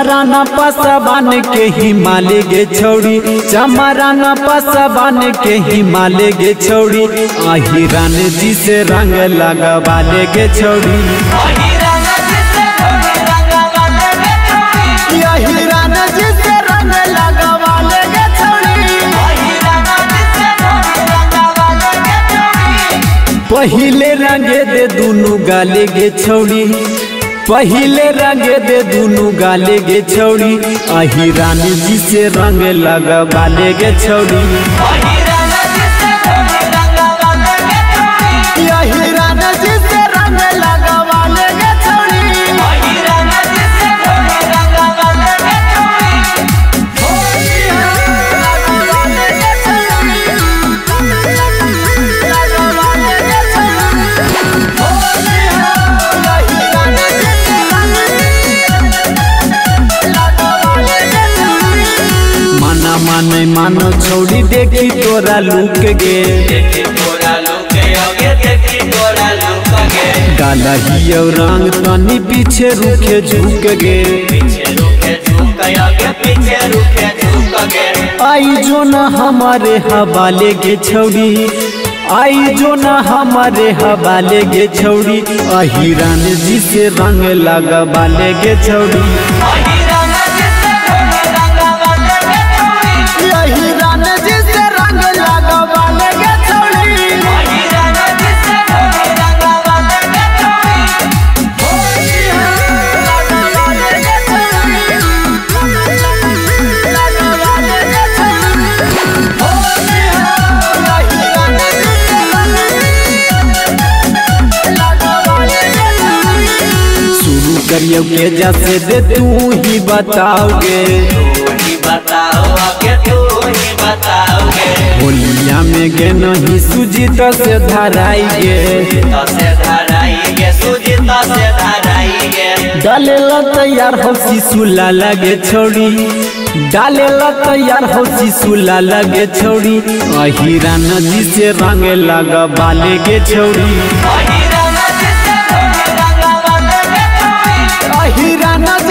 चमराना पसबान के हिमालय गे छौड़ी, चमराना पसबान के हिमालय गे छौड़ी, अहिरान जी से रंग लगवाले गे छौड़ी, अहिरान जी से रंग लगवाले गे छौड़ी। पहिले रंगे दे दुनु गाले गे छौड़ी, पहिले रंगे दे दुनु गाले गे छौड़ी, अहिरान जी से रंग लगवाले गे छौड़ी, अहिरान जी से रंग लगवाले गे छौड़ी, अहिरान जी से रंग लगवाले गे छौड़ी, अहिरान जी से रंग लगवाले गे माने मानो छौड़ी देखी तोरा लुक गे, देखी तोरा लुक गे, देखी तोरा लुक गे, गाला हियो रंग तनी पीछे रुके झुक गे, पीछे रुके झुक गे, पीछे रुके झुक गे। आई जो ना हमारे हवाले गे छौड़ी, आई जो ना हमारे हवाले गे छौड़ी, अहिरान जी से रंग लगवाले गे छौड़ी, अहिरान जी से रंग लगवाले गे छौड़ी, अहिरान जी से रंग लगवाले गे छौड़ी, अहिरान जी से रंग लगवाले गे शुरू करियो के जैसे दे तू ही बताओगे, होलिया में गे नहीं सुजीत से धराइगे, डाले ला तैयार हो शिशुला लगे छौड़ी, डाले ला तैयार हो शिशुला लगे छौड़ी, अहिरान जी से रंग लगवाले गे छौड़ी, अहिरान जी से रंग लगवाले गे छौड़ी, अहिरान